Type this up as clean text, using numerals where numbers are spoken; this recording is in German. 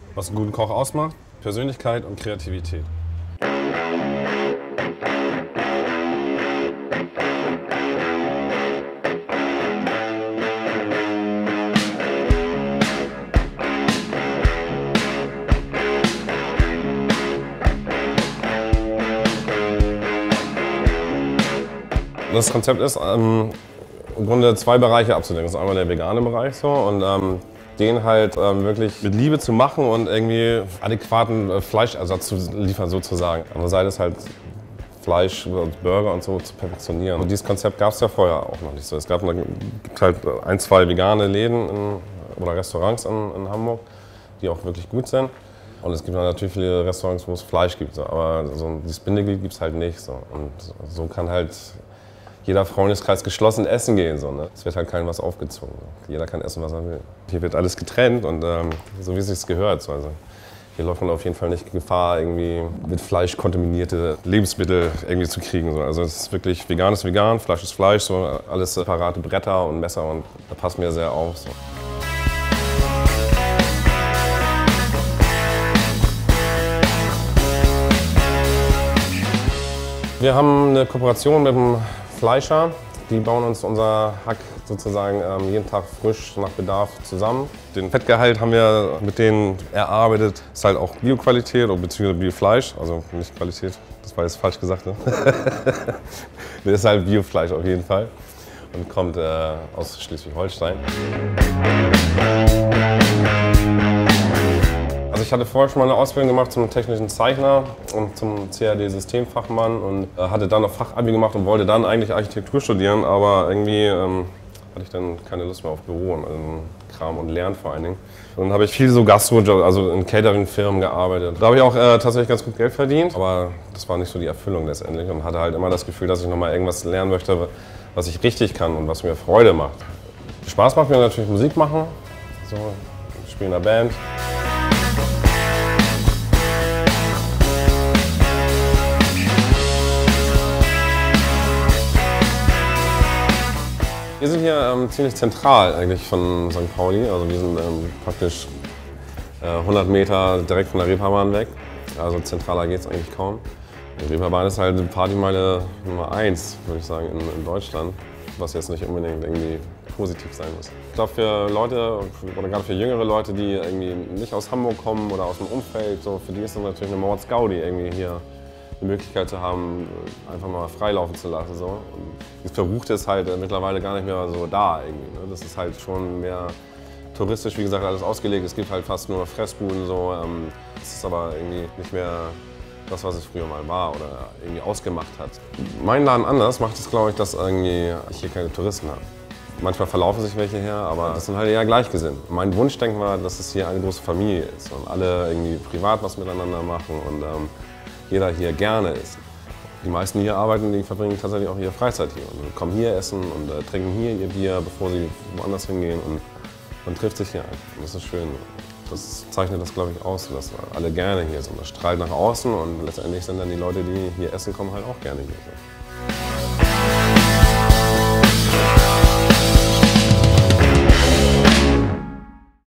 Was einen guten Koch ausmacht? Persönlichkeit und Kreativität. Das Konzept ist im Grunde zwei Bereiche abzudecken. Das ist einmal der vegane Bereich so und den halt wirklich mit Liebe zu machen und irgendwie adäquaten Fleischersatz zu liefern sozusagen. Andere Seite ist halt Fleisch, Burger und so zu perfektionieren. Und dieses Konzept gab es ja vorher auch noch nicht so. Es gibt halt ein, zwei vegane Läden oder Restaurants in Hamburg, die auch wirklich gut sind. Und es gibt natürlich viele Restaurants, wo es Fleisch gibt, so. Aber so dieses Bindeglied gibt es halt nicht. So. Und so kann halt jeder Freundeskreis geschlossen essen gehen. So, ne? Es wird halt keinem was aufgezwungen. So. Jeder kann essen, was er will. Hier wird alles getrennt und so wie es sich gehört. So. Also, hier läuft man auf jeden Fall nicht Gefahr, irgendwie mit Fleisch kontaminierte Lebensmittel irgendwie zu kriegen. So. Also es ist wirklich vegan ist vegan, Fleisch ist Fleisch, so. Alles separate Bretter und Messer und da passen wir sehr auf. So. Wir haben eine Kooperation mit dem Fleischer. Die bauen uns unser Hack sozusagen jeden Tag frisch nach Bedarf zusammen. Den Fettgehalt haben wir mit denen erarbeitet. Ist halt auch Bioqualität oder beziehungsweise Biofleisch, also nicht Qualität, das war jetzt falsch gesagt. Ne? Das ist halt Biofleisch auf jeden Fall und kommt aus Schleswig-Holstein. Also ich hatte vorher schon mal eine Ausbildung gemacht zum technischen Zeichner und zum CAD-Systemfachmann und hatte dann noch Fachabi gemacht und wollte dann eigentlich Architektur studieren, aber irgendwie hatte ich dann keine Lust mehr auf Büro und Kram und Lernen vor allen Dingen. Und dann habe ich viel so Gastrojobs, also in Catering-Firmen gearbeitet. Da habe ich auch tatsächlich ganz gut Geld verdient, aber das war nicht so die Erfüllung letztendlich und hatte halt immer das Gefühl, dass ich nochmal irgendwas lernen möchte, was ich richtig kann und was mir Freude macht. Spaß macht mir natürlich Musik machen, so, ich spiele in einer Band. Wir sind hier ziemlich zentral eigentlich von St. Pauli, also wir sind praktisch 100 Meter direkt von der Reeperbahn weg, also zentraler geht es eigentlich kaum. Die Reeperbahn ist halt Partymeile Nummer 1, würde ich sagen, in Deutschland, was jetzt nicht unbedingt irgendwie positiv sein muss. Ich glaube für Leute, oder gerade für jüngere Leute, die irgendwie nicht aus Hamburg kommen oder aus dem Umfeld, so, für die ist das natürlich eine Mordsgaudi, irgendwie hier die Möglichkeit zu haben, einfach mal freilaufen zu lassen. So. Und das Verruchte ist halt mittlerweile gar nicht mehr so da. Irgendwie, ne? Das ist halt schon mehr touristisch, wie gesagt, alles ausgelegt. Es gibt halt fast nur Fressbuden. So. Es ist aber irgendwie nicht mehr das, was es früher mal war oder irgendwie ausgemacht hat. Mein Laden anders macht es, glaube ich, dass irgendwie ich hier keine Touristen habe. Manchmal verlaufen sich welche her, aber das sind halt eher Gleichgesinnt. Mein Wunschdenken war, dass es hier eine große Familie ist und alle irgendwie privat was miteinander machen und jeder hier gerne ist. Die meisten hier arbeiten, die verbringen tatsächlich auch ihre Freizeit hier und kommen hier essen und trinken hier ihr Bier, bevor sie woanders hingehen und man trifft sich hier einfach. Und das ist schön. Das zeichnet das, glaube ich, aus, dass alle gerne hier sind. Das strahlt nach außen und letztendlich sind dann die Leute, die hier essen kommen, halt auch gerne hier.